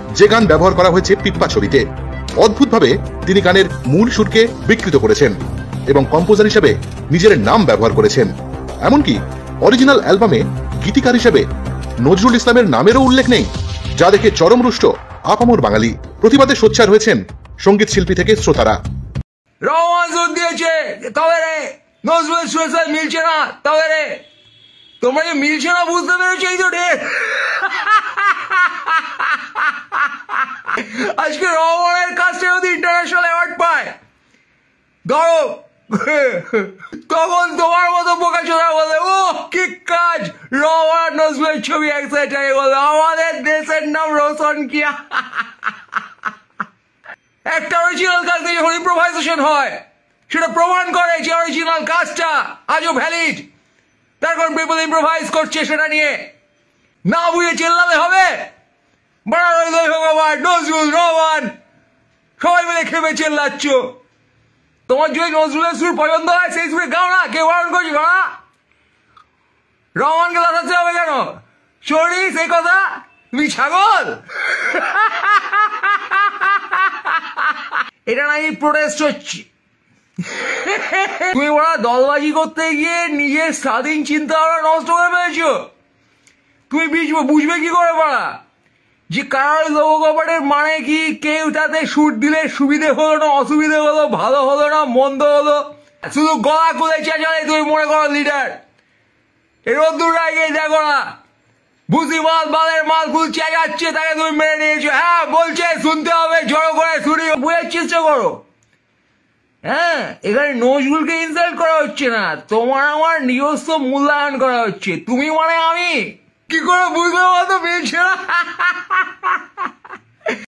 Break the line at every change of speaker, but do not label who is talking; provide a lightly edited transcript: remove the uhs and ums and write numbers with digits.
যে গান ব্যবহার করা হয়েছে পিপ্পা ছবিতে। অদ্ভুতভাবে তিনি গানের মূল সুরকে বিকৃত করেছেন এবং কম্পোজার হিসেবে নিজের নাম ব্যবহার করেছেন। এমনকি অরিজিনাল অ্যালবামে গীতিকার হিসেবে নজরুল ইসলামের নামেরও উল্লেখ নেই, যা দেখে চরম রুষ্ট আপামর বাঙালি। প্রতিবাদে সোচ্চার হয়েছেন সঙ্গীত শিল্পী থেকে শ্রোতারা।
রহমান জোর দিয়েছে, তবে রে নজরুল সুরের মিলছে না, তবে রে তোমরা যে মিলছে না বুঝতে পেরেছো এই তো ঢের। আজকে রহমানের কাছ থেকে যদি ইন্টারন্যাশনাল অ্যাওয়ার্ড পায় ধরো, তখন তোমার মতো বোকাচোদা বলে ও কি কাজ, রহমান নজরুলের ছবি একসাথে বলে আমাদের দেশের নাম রোশন কিয়া। একটা অরিজিনাল কাজ দিয়ে যখন ইম্প্রোভাইজেশন হয় সেটা প্রমাণ করে যে অরিজিনাল কাজটা আজও ভ্যালিড। তার কারণ পিপল ইম্প্রোভাইজ করছে সেটা নিয়ে, না বুঝে চিল্লালে হবে। ভগবান নজরুল রহমান সবাই মিলে খেপে চিল্লাচ্ছ। তোমার যদি নজরুলের সুর পছন্দ হয় সেই সুরে গাও না, কেউ বারণ করছি না। রহমানকে লাগাতে হবে কেন? চোরি সেই কথা, তুমি ছাগল। এটা নাকি প্রোটেস্ট হচ্ছে। তুমি ওরা দলবাজি করতে গিয়ে নিজের স্বাধীন চিন্তা ভাবনা নষ্ট করে ফেলেছো। তুমি বুঝবে কি করে পারা যে কারার লৌহ কপাটের মানে কি, কেউ তাতে সুর দিলে সুবিধে হলো না অসুবিধে হলো, ভালো হলো না মন্দ হলো, শুধু গলা খুলে চেঁচালে তুমি মনে করো লিডার। এই রোদ্দুর রাগে দেখো না, বুঝি মাল বালের মাল ফুল চেঁচাচ্ছে, তাকে তুমি মেনে নিয়েছো। হ্যাঁ বলছে শুনতে হবে, জড়ো করে শুনি, বোঝার চেষ্টা করো। হ্যাঁ, এখানে নজরুলকে ইনসাল্ট করা হচ্ছে না, তোমার আমার নিজস্ব মূল্যায়ন করা হচ্ছে। তুমি মানে আমি কি করে বুঝবে বলতো? মিলছে না।